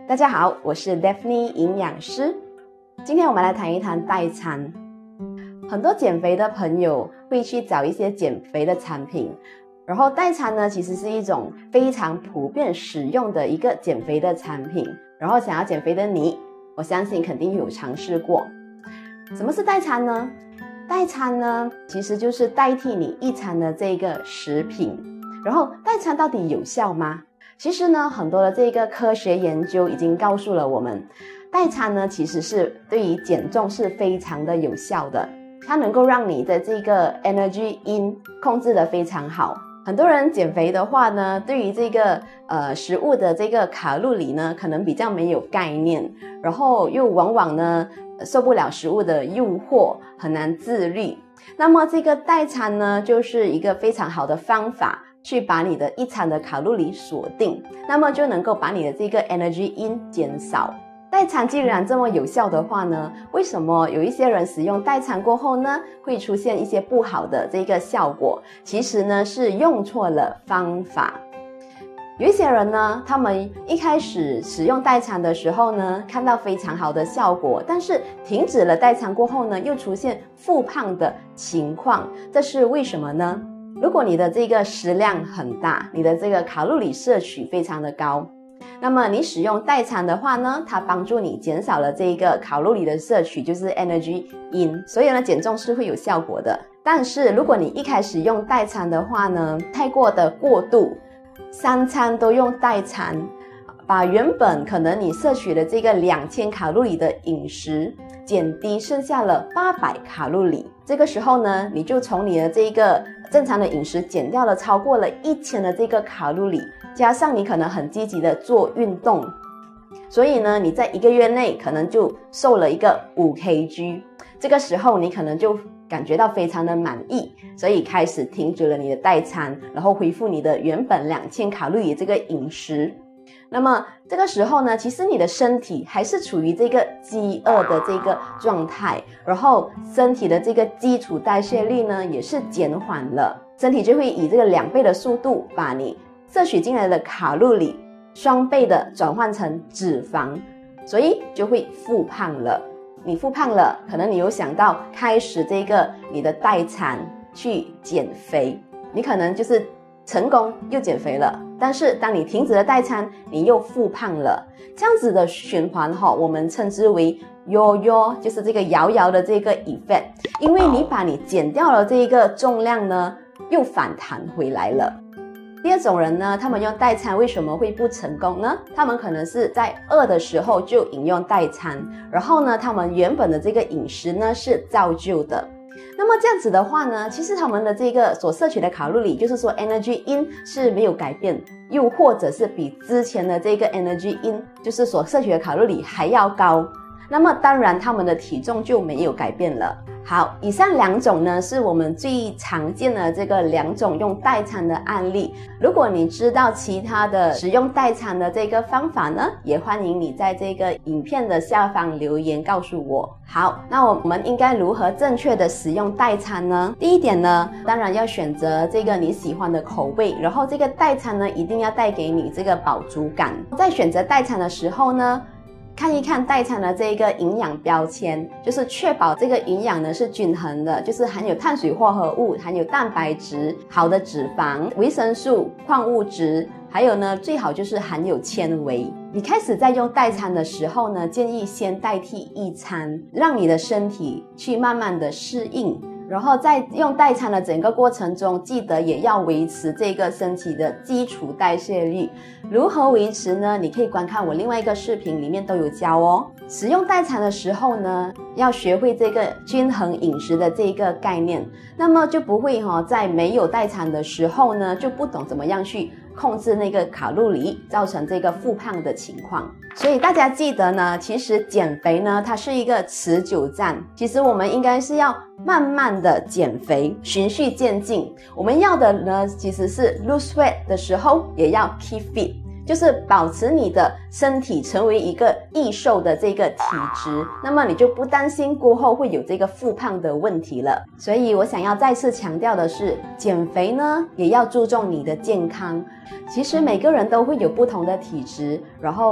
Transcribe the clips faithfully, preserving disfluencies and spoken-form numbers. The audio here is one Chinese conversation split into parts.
大家好，我是 Daphne 营养师。今天我们来谈一谈代餐。很多减肥的朋友会去找一些减肥的产品，然后代餐呢，其实是一种非常普遍使用的一个减肥的产品。然后想要减肥的你，我相信肯定有尝试过。什么是代餐呢？代餐呢，其实就是代替你一餐的这个食品。然后代餐到底有效吗？其实呢，很多的这个科学研究已经告诉了我们，代餐呢其实是对于减重是非常的有效的，它能够让你的这个 energy in 控制得非常好。很多人减肥的话呢，对于这个呃食物的这个卡路里呢，可能比较没有概念，然后又往往呢受不了食物的诱惑，很难自律。那么这个代餐呢，就是一个非常好的方法，去把你的一餐的卡路里锁定，那么就能够把你的这个 energy in 减少。代餐既然这么有效的话呢，为什么有一些人使用代餐过后呢，会出现一些不好的这个效果？其实呢，是用错了方法。有一些人呢，他们一开始使用代餐的时候呢，看到非常好的效果，但是停止了代餐过后呢，又出现复胖的情况，这是为什么呢？如果你的这个食量很大，你的这个卡路里摄取非常的高，那么你使用代餐的话呢，它帮助你减少了这个卡路里的摄取，就是 energy in， 所以呢减重是会有效果的。但是如果你一开始用代餐的话呢，太过的过度，三餐都用代餐，把原本可能你摄取的这个两千卡路里的饮食减低，剩下了八百卡路里。这个时候呢，你就从你的这个正常的饮食减掉了超过了一千的这个卡路里，加上你可能很积极的做运动，所以呢，你在一个月内可能就瘦了一个五 K G。这个时候你可能就感觉到非常的满意，所以开始停止了你的代餐，然后恢复你的原本两千卡路里的这个饮食。那么这个时候呢，其实你的身体还是处于这个饥饿的这个状态，然后身体的这个基础代谢率呢也是减缓了，身体就会以这个两倍的速度把你摄取进来的卡路里双倍的转换成脂肪，所以就会复胖了。你复胖了，可能你有想到开始这个你的代餐去减肥，你可能就是成功又减肥了，但是当你停止了代餐，你又复胖了。这样子的循环哈，我们称之为 yo-yo， 就是这个摇摇的这个 effect， 因为你把你减掉了这个重量呢，又反弹回来了。第二种人呢，他们用代餐为什么会不成功呢？他们可能是在饿的时候就饮用代餐，然后呢，他们原本的这个饮食呢是照旧的。那么这样子的话呢，其实他们的这个所摄取的卡路里，就是说 energy in 是没有改变，又或者是比之前的这个 energy in 就是所摄取的卡路里还要高，那么当然他们的体重就没有改变了。好，以上两种呢是我们最常见的这个两种用代餐的案例。如果你知道其他的使用代餐的这个方法呢，也欢迎你在这个影片的下方留言告诉我。好，那我们应该如何正确的使用代餐呢？第一点呢，当然要选择这个你喜欢的口味，然后这个代餐呢一定要带给你这个饱足感。在选择代餐的时候呢，看一看代餐的这个营养标签，就是确保这个营养呢是均衡的，就是含有碳水化合物，含有蛋白质，好的脂肪，维生素，矿物质，还有呢最好就是含有纤维。你开始在用代餐的时候呢，建议先代替一餐，让你的身体去慢慢的适应，然后在用代餐的整个过程中，记得也要维持这个身体的基础代谢率。如何维持呢？你可以观看我另外一个视频，里面都有教哦。使用代餐的时候呢，要学会这个均衡饮食的这个概念，那么就不会哈、哦、在没有代餐的时候呢，就不懂怎么样去控制那个卡路里，造成这个复胖的情况。所以大家记得呢，其实减肥呢，它是一个持久战。其实我们应该是要慢慢的减肥，循序渐进。我们要的呢，其实是 lose weight 的时候，也要 keep fit， 就是保持你的身体成为一个易瘦的这个体质，那么你就不担心过后会有这个复胖的问题了。所以我想要再次强调的是，减肥呢也要注重你的健康。其实每个人都会有不同的体质，然后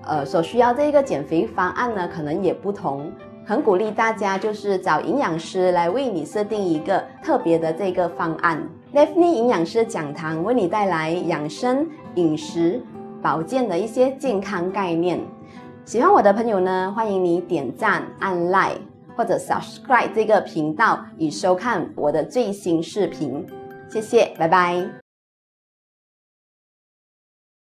呃所需要这个减肥方案呢，可能也不同。很鼓励大家就是找营养师来为你设定一个特别的这个方案。Daphne 营养师讲堂为你带来养生、饮食、保健的一些健康概念。喜欢我的朋友呢，欢迎你点赞、按 like 或者 subscribe 这个频道，以收看我的最新视频。谢谢，拜拜。